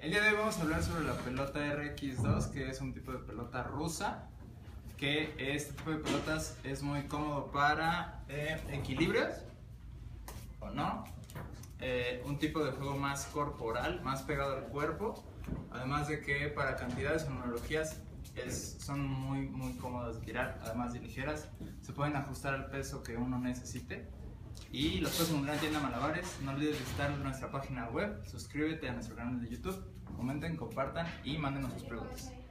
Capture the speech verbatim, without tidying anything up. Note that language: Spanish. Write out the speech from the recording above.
El día de hoy vamos a hablar sobre la pelota R X dos, que es un tipo de pelota rusa, que este tipo de pelotas es muy cómodo para eh, equilibrios, o no, eh, un tipo de juego más corporal, más pegado al cuerpo, además de que para cantidades o analogías es, son muy, muy cómodas de tirar, además de ligeras, se pueden ajustar al peso que uno necesite. Y los puedes encontrar en tienda Malabares. No olvides visitar nuestra página web, suscríbete a nuestro canal de YouTube, comenten, compartan y mándenos sus preguntas.